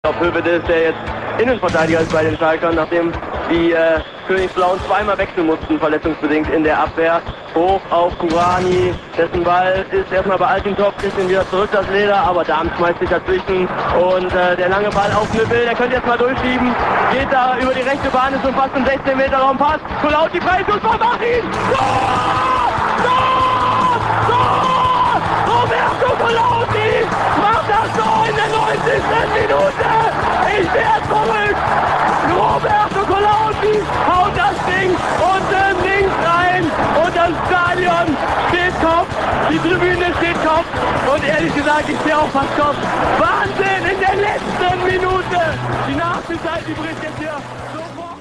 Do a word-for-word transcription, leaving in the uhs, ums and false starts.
Auf Hövedes, der jetzt Innenverteidiger ist bei den Schalkern, nachdem die äh, Königsblauen zweimal wechseln mussten, verletzungsbedingt in der Abwehr. Hoch auf Kurani, dessen Ball ist erstmal bei Altintop, kriegt ihn wieder zurück, das Leder, aber Dahm schmeißt sich dazwischen und äh, der lange Ball auf Nüppel, der könnte jetzt mal durchschieben, geht da über die rechte Bahn, ist schon fast im sechzehn Meter Raum, Pass, Kolauti, Freischuss, mach ihn! Tor! Tor! Tor! Roberto Kolauti macht das Tor in der neunzigsten Minute! Ich werde verrückt! Roberto Kolauti haut das Ding unten links rein und das Stadion steht Kopf, die Tribüne steht Kopf und ehrlich gesagt, ich stehe auch fast Kopf. Wahnsinn in der letzten Minute! Die Nachspielzeit, die bricht jetzt hier sofort.